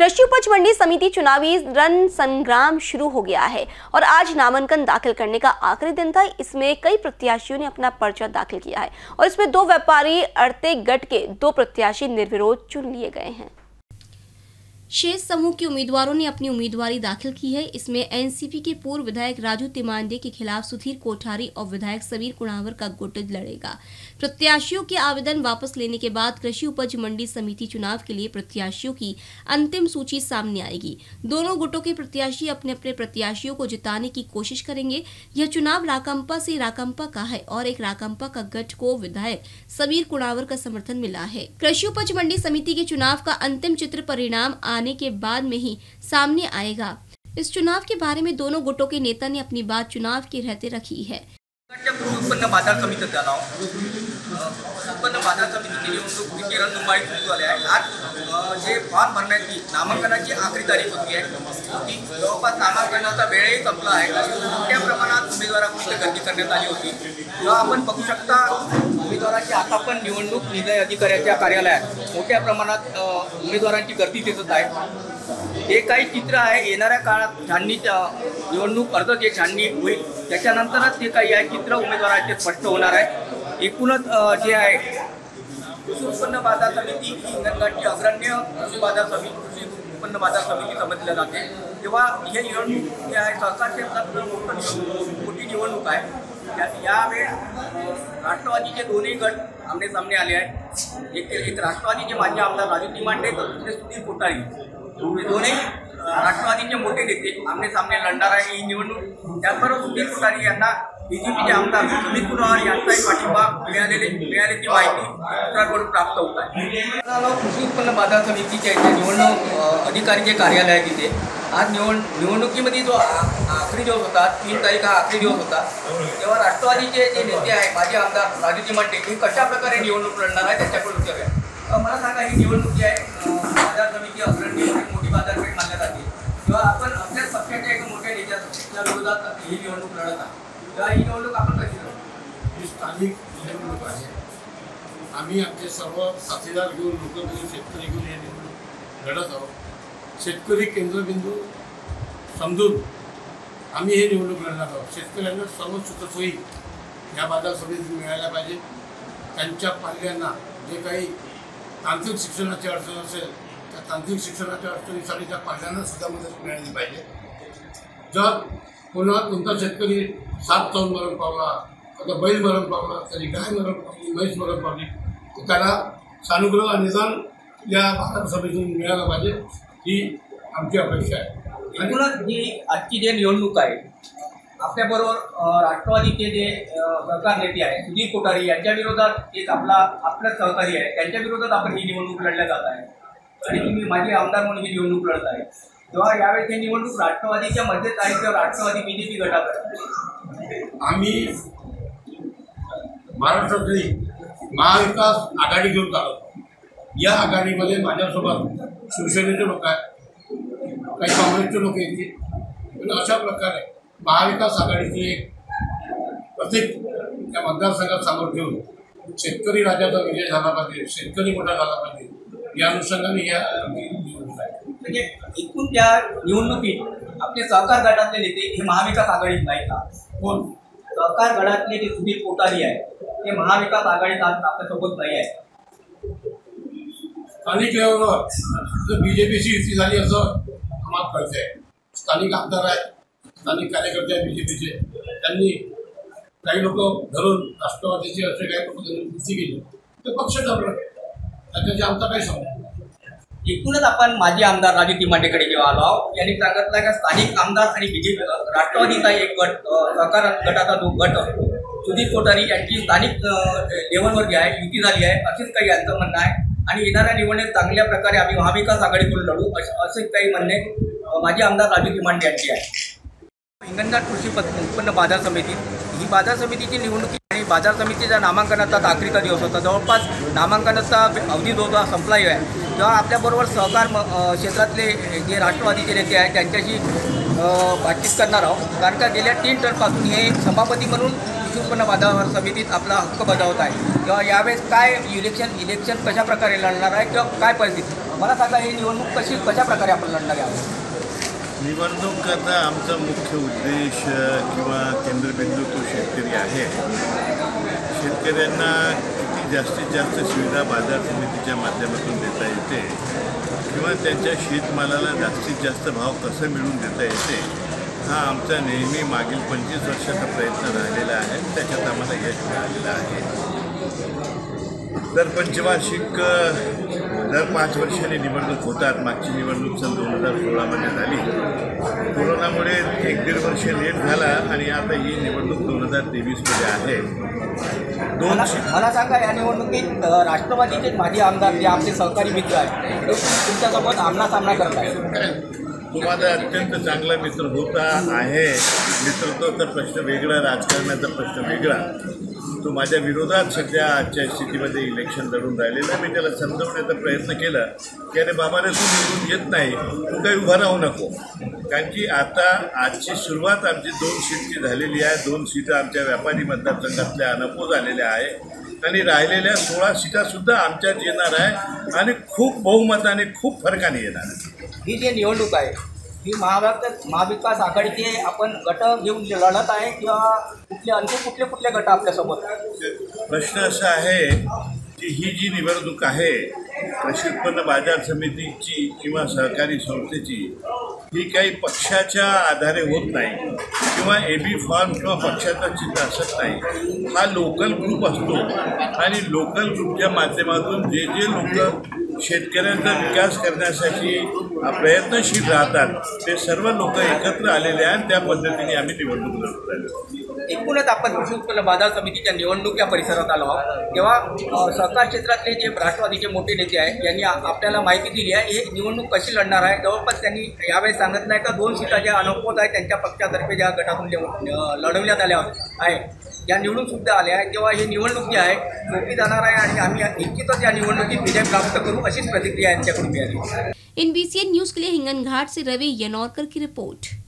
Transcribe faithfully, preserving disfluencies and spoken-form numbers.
कृषि उपज मंडी समिति चुनावी रण संग्राम शुरू हो गया है और आज नामांकन दाखिल करने का आखिरी दिन था। इसमें कई प्रत्याशियों ने अपना पर्चा दाखिल किया है और इसमें दो व्यापारी अड़ते गट के दो प्रत्याशी निर्विरोध चुन लिए गए हैं। शेष समूह के उम्मीदवारों ने अपनी उम्मीदवारी दाखिल की है। इसमें एनसीपी के पूर्व विधायक राजू तिमांडे के खिलाफ सुधीर कोठारी और विधायक समीर कुणावर का गुट लड़ेगा। प्रत्याशियों के आवेदन वापस लेने के बाद कृषि उपज मंडी समिति चुनाव के लिए प्रत्याशियों की अंतिम सूची सामने आएगी। दोनों गुटों के प्रत्याशी अपने अपने प्रत्याशियों को जिताने की कोशिश करेंगे। यह चुनाव राकांपा से राकांपा का है और एक राकांपा का गठ को विधायक समीर कुणावर का समर्थन मिला है। कृषि उपज मंडी समिति के चुनाव का अंतिम चित्र परिणाम आने के बाद में ही सामने आएगा। इस चुनाव के बारे में दोनों गुटों के नेता ने अपनी बात चुनाव के रहते रखी है। उत्पन्न बाजार समितीत झाला उत्पन्न बाजार समितीची निवडणूक रणधुमाळी सुरू झाली आहे। आज जे फॉर्म भरण्याची नामांकनाची आखरी तारीख होती आहे ती जवळपास नामांकनाचा वेळही संपला आहे। मोठ्या प्रमाणात उमेदवारांची गर्दी करण्यात आली होती। तेव्हा आपण बघू शकता उमेदवारांची आता पण निवडणूक निर्णय अधिकाऱ्याच्या कार्यालयात मोठ्या प्रमाणात उमेदवारांची गर्दी दिसत आहे। हे काही चित्र आहे। येणाऱ्या काळात छाननी निवडणूक अर्ज जे छाननी होईल त्याच्यानंतरच ते काही आहे चित्र उमेदवारांचे स्पष्ट होणार आहे। एकूणच जे आहे कृषी उत्पन्न बाजार समिती ही हिंगणघाटची अग्रण्य कृषी बाजार समिती कृषी उत्पन्न बाजार समिती समजली जाते। तेव्हा हे निवडणूक जे आहे सहकार क्षेत्रात मोठी निवडणूक आहे। यावेळेस राष्ट्रवादीचे दोन्ही गट आमने सामने आले आहेत। एक एक राष्ट्रवादीचे माजी आमदार राजू तिमांडे तर दुसरे सुधीर कोठारी दोन्ही राष्ट्रवादीचे मोठे नेते आमने सामने लढणार आहे ही निवडणूक। त्याचबरोबर सुधीर कोठारी यांना बीजेपीचे आमदार समीर कुणावर यांचाही पाठिंबा मिळालेले मिळाल्याची माहिती सूत्रांकडून प्राप्त होत आहे। कृषी उत्पन्न बाजार समितीच्या निवडणूक अधिकारीचे कार्यालय आहे तिथे आज निवड निवडणुकीमध्ये जो आखरी दिवस होता तीन तारीख हा आखरी दिवस होता तेव्हा राष्ट्रवादीचे जे नेते आहे माजी आमदार राजू तिमांडे हे कशा प्रकारे निवडणूक लढणार आहे त्याच्याकडून उत्तर आहे। मला सांगा ही निवडणूक जी आहे बाजार समिती अग्रणी मोठी बाजारपेठ मानल्या जाते तेव्हा आपण आपल्याच पक्षाच्या एका मोठ्या नेत्याच्या विरोधात ही निवडणूक लढत आहात तेव्हा ही निवडणूक आपण कशी लढू? ही स्थानिक निवडणूक आहे। आम्ही आमचे सर्व साथीदार घेऊन लोक घेऊन शेतकरी घेऊन ही निवडणूक लढत आहोत। शेतकरी केंद्रबिंदू समजून आम्ही ही निवडणूक लढणार आहोत। शेतकऱ्यांना सर्व सुखसोयी या बाजार समितीत मिळायला पाहिजे। त्यांच्या पाल्यांना जे काही तांत्रिक शिक्षणाची अडचण असेल त्या तांत्रिक शिक्षणाच्या अडचणीसाठी त्या पाल्यांना सुद्धा मदत मिळाली पाहिजे। जर कोणा कोणता शेतकरी साप चावून मरण पावला कधी बैल मरण पावला कधी गाय मरण पावली म्हैस मरण पावली तर त्याला सानुग्रह निदान या बाजार समितीतून मिळालं पाहिजे ही आमची अपेक्षा आहे। एकूणच जी आजची जे निवडणूक आहे आपल्याबरोबर राष्ट्रवादीचे जे सहकार नेते आहेत सुधीर कोठारी यांच्या विरोधात एक आपला आपला सहकारी आहे त्यांच्या विरोधात आपण ही निवडणूक लढल्या जात आहे आणि तुम्ही माजी आमदार म्हणून ही निवडणूक लढत आहे। तेव्हा यावेळेस ही निवडणूक राष्ट्रवादीच्या मध्येच आहे किंवा राष्ट्रवादी बीजेपी गटात आहे? आम्ही महाराष्ट्रातली महाविकास आघाडी घेऊन चालतो। या आघाडीमध्ये माझ्यासोबत शिवसेनेचे लोक आहेत काही काँग्रेसचे लोक येतील अशा प्रकारे महाविकास आघाडीचे एक प्रत्येक त्या मतदारसंघात समोर ठेवून शेतकरी राजाचा विजय झाला पाहिजे शेतकरी मोठा झाला पाहिजे या अनुषंगाने या निवडणूक आहे। म्हणजे एकूण त्या निवडणुकीत आपले सहकार गटातले नेते हे महाविकास आघाडीत नाही का? कोण सहकार गटातले जे सुधीर कोठारी आहे ते महाविकास आघाडीत आज आपल्यासोबत नाही आहे। स्थानिक लेवलवर जर बीजेपीची युती झाली असं आम्हाला कळतंय। स्थानिक आमदार आहेत स्थानिक कार्यकर्ते आहेत बीजेपीचे त्यांनी काही लोक धरून राष्ट्रवादीचे असे काही लोक धरून युती केली तर पक्ष ठरलं त्याच्याशी आमचा काही संबंध। एकूणच आपण माजी आमदार राजू तिमांडेकडे जेव्हा आलो आहोत यांनी सांगितलं की स्थानिक आमदार आणि बीजेपी राष्ट्रवादीचा एक गट सहकार गटाचा जो गट असतो सुधीर कोठारी यांची स्थानिक लेवलवर जी आहे युती झाली आहे असेच काही यांचं म्हणणं आहे आणि येणाऱ्या निवडणुकीत चांगल्या प्रकारे आम्ही महाविकास आघाडीकडून लढू असे काही म्हणणे माजी आमदार राजू तिमांडे यांची आहे। हिंगणघाट कृषी उत्पन्न बाजार समिती ही बाजार समितीची निवडणूक आणि बाजार समितीच्या नामांकनाचा आखरीचा दिवस होता। जवळपास नामांकनाचा अवधी जो संपलाही आहे तेव्हा आपल्याबरोबर सहकार क्षेत्रातले जे राष्ट्रवादीचे नेते आहेत त्यांच्याशी बातचीत करणार आहोत कारण का गेल्या तीन टर्मपासून हे सभापती म्हणून कृषी उत्पन्न बाजार समितीत आपला हक्क बजावत आहे किंवा यावेळेस काय इलेक्शन इलेक्शन कशा प्रकारे लढणार आहे किंवा काय परिस्थिती मला सांगा, ही निवडणूक कशी कशा प्रकारे आपण लढणार आहे? निवडणूक करता आमचा मुख्य उद्देश किंवा केंद्रबिंदू तो शेतकरी आहे. शेतकऱ्यांना किती जास्तीत जास्त सुविधा बाजार समितीच्या माध्यमातून देता येते किंवा त्यांच्या शेतमालाला जास्तीत जास्त भाव कसा मिळवून देता येते, हा आमचा नेहमी मागील पंचवीस वर्षाचा प्रयत्न राहिलेला आहे. त्याच्यात आम्हाला यश मिळालेलं आहे. दर पंचवार्षिक दर पाच वर्षांनी निवडणूक होतात. मागची निवडणूक सन दोन हजार सोळामध्ये झाली. कोरोनामुळे एक दीड वर्ष लेट झाला आणि आता ही निवडणूक दोन हजार तेवीसमध्ये आहे. दोन मला सांगा, या निवडणुकीत राष्ट्रवादीचे माजी आमदार जे आपले सहकारी मित्र आहेत ते तुमच्यासोबत आमना सामना करत आहेत. तो माझा अत्यंत चांगला मित्र होता आहे. मित्रत्वाचा प्रश्न वेगळा, राजकारणाचा प्रश्न वेगळा. तो माझ्या विरोधात सध्या आजच्या स्थितीमध्ये इलेक्शन लढून राहिलेला. मी त्याला समजवण्याचा प्रयत्न केला की अरे बाबाने तू निवडून येत नाही, तू काही उभा राहू नको. कारण की आता आजची सुरुवात आमची दोन सीटची झालेली आहे. दोन सीटं आमच्या व्यापारी मतदारसंघातल्या अनपो झालेल्या आहे आणि राहिलेल्या सोळा सीटासुद्धा आमच्यात येणार आहे आणि खूप बहुमताने खूप फरकाने येणार आहे. ही जी निवडणूक आहे ही महाविकास महाविकास आघाडीचे आपण गट घेऊन लढत आहे किंवा कुठले आणखी कुठले कुठले गट आपल्यासोबत? प्रश्न असा आहे की ही जी निवडणूक आहे कृषी उत्पन्न बाजार समितीची किंवा सहकारी संस्थेची, ही काही पक्षाच्या आधारे होत नाही किंवा ए बी फॉर्म किंवा पक्षाचं चिन्ह असत नाही. हा लोकल ग्रुप असतो आणि लोकल ग्रुपच्या माध्यमातून जे जे लोक शेतकऱ्यांचा विकास करण्यासाठी प्रयत्नशील राहतात ते सर्व लोक एकत्र आलेले आहेत. त्या पद्धतीने आम्ही निवडणूक लढत राहिलो. एकूणच आपण कृषी उत्पन्न बाजार समितीच्या निवडणूक या परिसरात आलो आहोत तेव्हा सहकार क्षेत्रातले जे राष्ट्रवादीचे मोठे नेते आहेत यांनी आपल्याला माहिती दिली आहे हे निवडणूक कशी लढणार आहे. जवळपास त्यांनी यावेळेस सांगत नाही का दोन सीटा ज्या अनौपत आहेत त्यांच्या पक्षातर्फे ज्या गटातून लढवण्यात आल्या आहेत या निवडून सुद्धा आल्या आहेत. तेव्हा ही निवडणूक जी आहे सोपी जाणार आहे आणि आम्ही निश्चितच या निवडणुकीत विजय प्राप्त करू अशीच प्रतिक्रिया यांच्याकडून मिळाली. इन बी सी एन न्यूज़ के लिए हिंगन घाट से रवि यनौरकर की रिपोर्ट.